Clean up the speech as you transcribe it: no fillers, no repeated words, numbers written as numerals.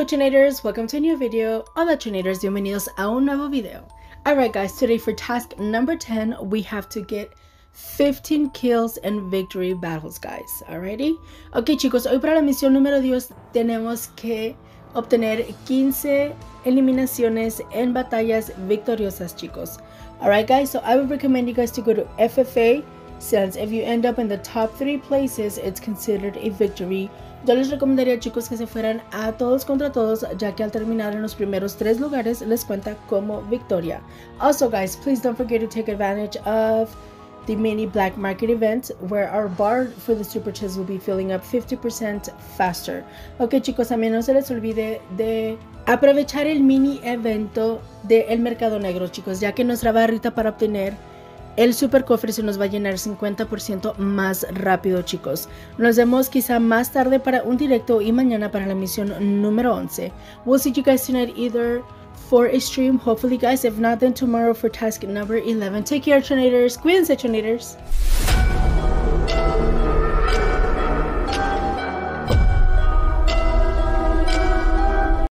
Hello Trinators, welcome to a new video. Hola Trinators, bienvenidos a un nuevo video. Alright guys, today for task number 10, we have to get 15 kills and victory battles, guys. Alrighty. Ok chicos, hoy para la misión número 10 tenemos que obtener 15 eliminaciones en batallas victoriosas, chicos. Alright guys, so I would recommend you guys to go to FFA, since if you end up in the top 3 places, it's considered a victory. Yo les recomendaría, chicos, que se fueran a todos contra todos, ya que al terminar en los primeros 3 lugares les cuenta como victoria. Also guys, please don't forget to take advantage of the mini black market event, where our bar for the super chest will be filling up 50% faster. Ok chicos, también no se les olvide de aprovechar el mini evento del mercado negro, chicos, ya que nuestra barrita para obtener el super cofre se nos va a llenar 50% más rápido, chicos. Nos vemos quizá más tarde para un directo y mañana para la misión número 11. We'll see you guys tonight either for a stream, hopefully guys. If not, then tomorrow for task number 11. Take care, Trinators. Cuídense, Trinators.